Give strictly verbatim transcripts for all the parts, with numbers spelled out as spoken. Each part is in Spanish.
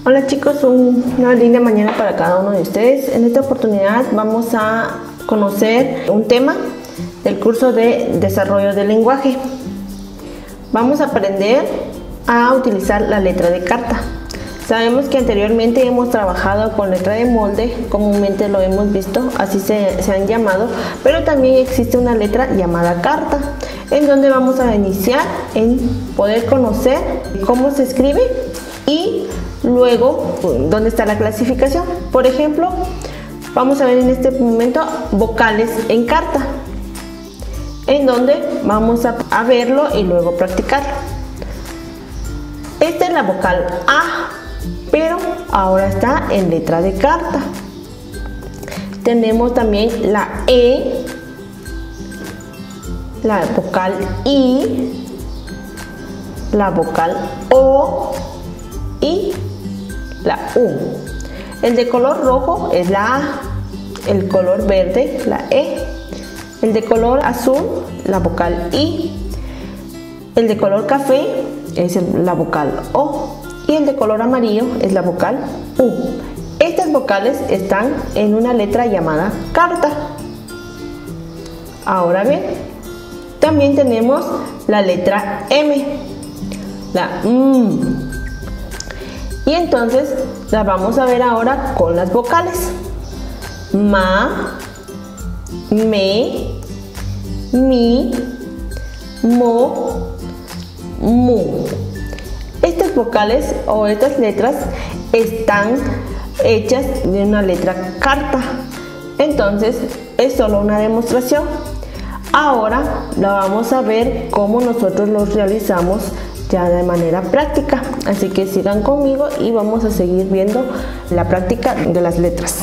Hola chicos, un, una linda mañana para cada uno de ustedes. En esta oportunidad vamos a conocer un tema del curso de desarrollo del lenguaje. Vamos a aprender a utilizar la letra de carta. Sabemos que anteriormente hemos trabajado con letra de molde, comúnmente lo hemos visto, así se, se han llamado, pero también existe una letra llamada carta, en donde vamos a iniciar en poder conocer cómo se escribe y luego dónde está la clasificación. Por ejemplo, vamos a ver en este momento vocales en carta, en donde vamos a, a verlo y luego practicarlo. Esta es la vocal A, pero ahora está en letra de carta. Tenemos también la E, la vocal I, la vocal O y la U. El de color rojo es la A, el color verde la E, el de color azul la vocal I, el de color café es la vocal O y el de color amarillo es la vocal U. Estas vocales están en una letra llamada carta. Ahora bien, también tenemos la letra M, la M. Y entonces la vamos a ver ahora con las vocales. Ma, me, mi, mo, mu. Estas vocales o estas letras están hechas de una letra carta. Entonces es solo una demostración. Ahora la vamos a ver cómo nosotros los realizamos ya de manera práctica, así que sigan conmigo y vamos a seguir viendo la práctica de las letras.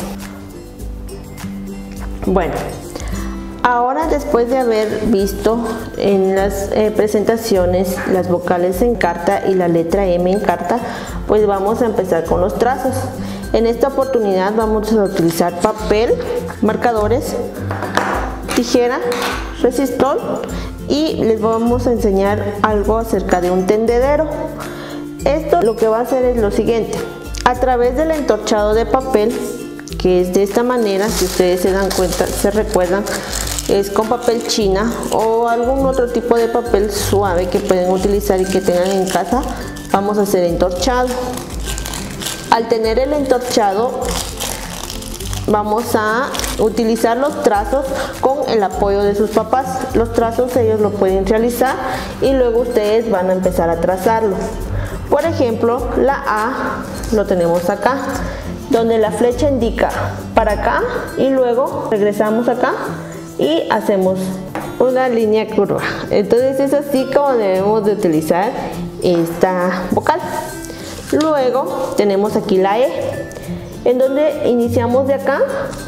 Bueno, ahora después de haber visto en las eh, presentaciones las vocales en carta y la letra M en carta, pues vamos a empezar con los trazos. En esta oportunidad vamos a utilizar papel, marcadores, tijera, resistol, y les vamos a enseñar algo acerca de un tendedero. Esto lo que va a hacer es lo siguiente: a través del entorchado de papel, que es de esta manera, si ustedes se dan cuenta, se recuerdan, es con papel china o algún otro tipo de papel suave que pueden utilizar y que tengan en casa, vamos a hacer entorchado. Al tener el entorchado, vamos a utilizar los trazos con el apoyo de sus papás. Los trazos ellos lo pueden realizar y luego ustedes van a empezar a trazarlo. Por ejemplo, la A lo tenemos acá, donde la flecha indica para acá y luego regresamos acá y hacemos una línea curva. Entonces es así como debemos de utilizar esta vocal. Luego tenemos aquí la E, en donde iniciamos de acá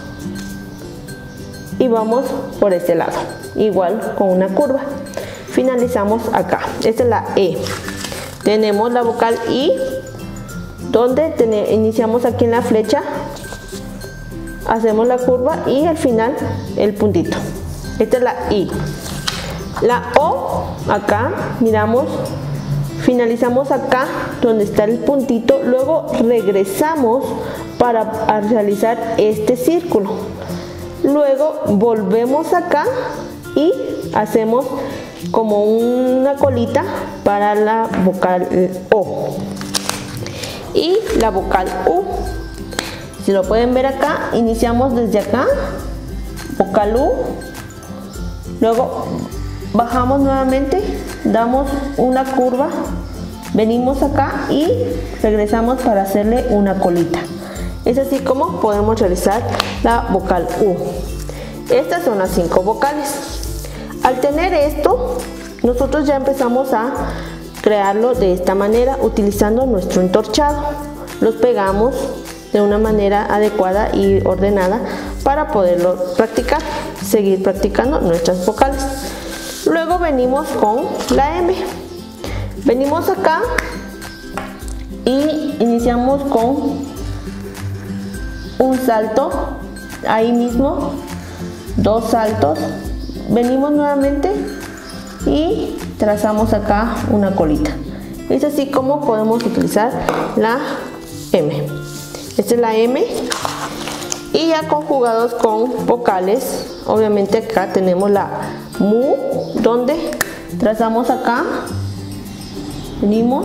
y vamos por este lado, igual con una curva, finalizamos acá. Esta es la E. Tenemos la vocal I, donde iniciamos aquí en la flecha, hacemos la curva y al final el puntito. Esta es la I. La O, acá miramos, finalizamos acá donde está el puntito, luego regresamos para realizar este círculo, luego volvemos acá y hacemos como una colita para la vocal O y la vocal U. Si lo pueden ver acá, iniciamos desde acá, vocal U, luego bajamos nuevamente, damos una curva, venimos acá y regresamos para hacerle una colita. Es así como podemos realizar la vocal U. Estas son las cinco vocales. Al tener esto, nosotros ya empezamos a crearlo de esta manera, utilizando nuestro entorchado. Los pegamos de una manera adecuada y ordenada para poderlo practicar, seguir practicando nuestras vocales. Luego venimos con la M. Venimos acá y iniciamos con un salto, ahí mismo, dos saltos, venimos nuevamente y trazamos acá una colita. Es así como podemos utilizar la M. Esta es la M. Y ya conjugados con vocales, obviamente acá tenemos la mu, donde trazamos acá, venimos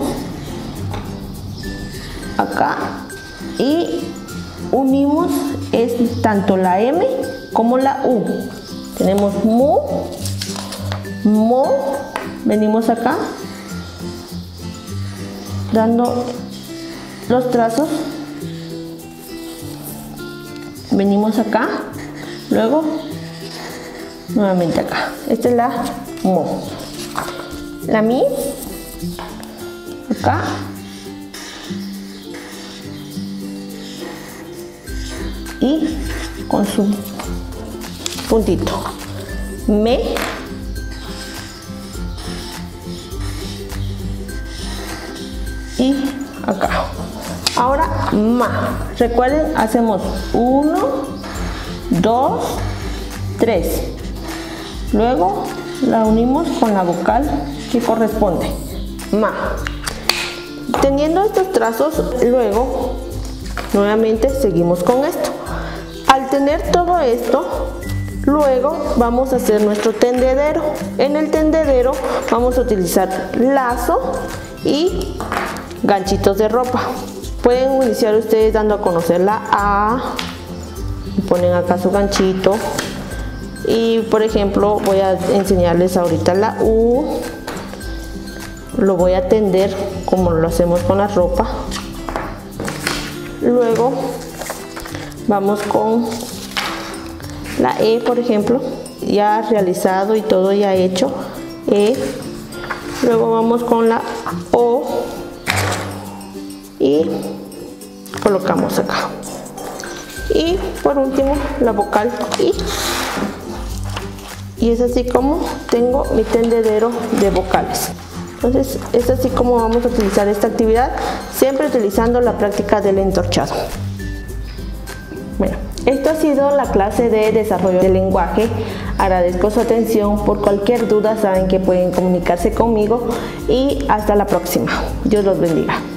acá y unimos es tanto la M como la U. Tenemos mu, mo, venimos acá dando los trazos, venimos acá, luego nuevamente acá. Esta es la mo. La mi, acá, y con su puntito, me, y acá. Ahora ma. Recuerden, hacemos uno, dos, tres. Luego la unimos con la vocal que corresponde, ma. Teniendo estos trazos, luego nuevamente seguimos con esto. Al tener todo esto, luego vamos a hacer nuestro tendedero. En el tendedero vamos a utilizar lazo y ganchitos de ropa. Pueden iniciar ustedes dando a conocer la A, ponen acá su ganchito, y por ejemplo voy a enseñarles ahorita la U. Lo voy a tender como lo hacemos con la ropa. Luego vamos con la E, por ejemplo, ya realizado y todo ya hecho, E. Luego vamos con la O y colocamos acá. Y por último la vocal I. Y es así como tengo mi tendedero de vocales. Entonces es así como vamos a utilizar esta actividad, siempre utilizando la práctica del entorchado. Bueno, esto ha sido la clase de desarrollo del lenguaje. Agradezco su atención. Por cualquier duda saben que pueden comunicarse conmigo y hasta la próxima. Dios los bendiga.